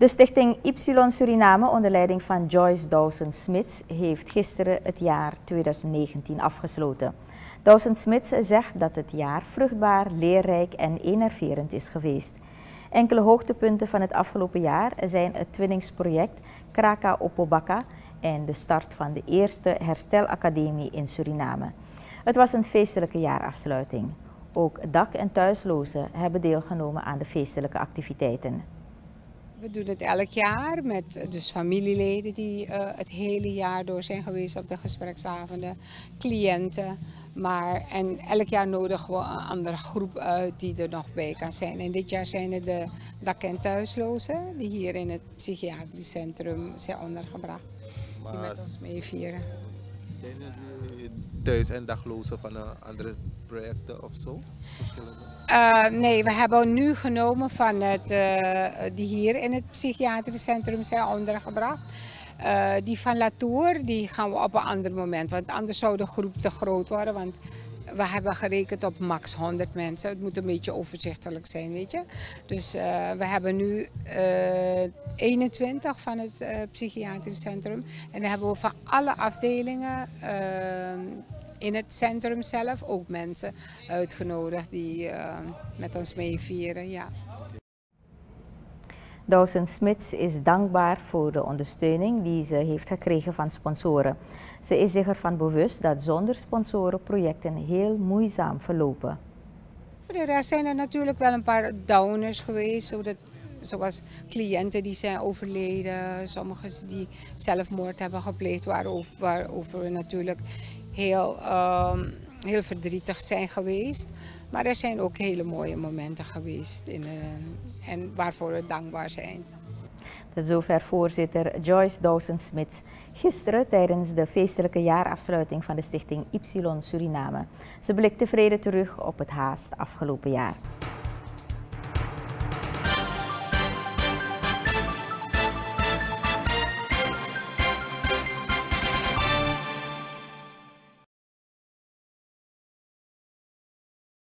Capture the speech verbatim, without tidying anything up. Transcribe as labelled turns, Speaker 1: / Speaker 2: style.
Speaker 1: De stichting Ypsilon Suriname onder leiding van Joyce Dawson-Smits heeft gisteren het jaar tweeduizend negentien afgesloten. Dawson-Smits zegt dat het jaar vruchtbaar, leerrijk en enerverend is geweest. Enkele hoogtepunten van het afgelopen jaar zijn het twinningsproject Kraka Opobaka en de start van de eerste herstelacademie in Suriname. Het was een feestelijke jaarafsluiting. Ook dak- en thuislozen hebben deelgenomen aan de feestelijke activiteiten.
Speaker 2: We doen het elk jaar met dus familieleden die uh, het hele jaar door zijn geweest op de gespreksavonden, cliënten. Maar, en elk jaar nodigen we een andere groep uit die er nog bij kan zijn. En dit jaar zijn het de dak- en thuislozen die hier in het psychiatrisch centrum zijn ondergebracht. Maar die met ons meevieren.
Speaker 3: Zijn er thuis- en daglozen van andere projecten of zo?
Speaker 2: Uh, nee, we hebben nu genomen van het, uh, die hier in het psychiatrisch centrum zijn ondergebracht. Uh, die van Latour, die gaan we op een ander moment, want anders zou de groep te groot worden. Want we hebben gerekend op max honderd mensen. Het moet een beetje overzichtelijk zijn, weet je. Dus uh, we hebben nu uh, eenentwintig van het uh, psychiatrisch centrum. En dan hebben we van alle afdelingen uh, in het centrum zelf ook mensen uitgenodigd die uh, met ons meevieren. Ja.
Speaker 1: Dawson-Smits is dankbaar voor de ondersteuning die ze heeft gekregen van sponsoren. Ze is zich ervan bewust dat zonder sponsoren projecten heel moeizaam verlopen.
Speaker 2: Voor de rest zijn er natuurlijk wel een paar downers geweest, zodat, zoals cliënten die zijn overleden, sommigen die zelfmoord hebben gepleegd, waarover, waarover we natuurlijk heel, um, heel verdrietig zijn geweest. Maar er zijn ook hele mooie momenten geweest in, uh, en waarvoor we dankbaar zijn.
Speaker 1: Tot zover voorzitter Joyce Dawson-Smits gisteren tijdens de feestelijke jaarafsluiting van de stichting Ypsilon Suriname. Ze blikt tevreden terug op het haast afgelopen jaar.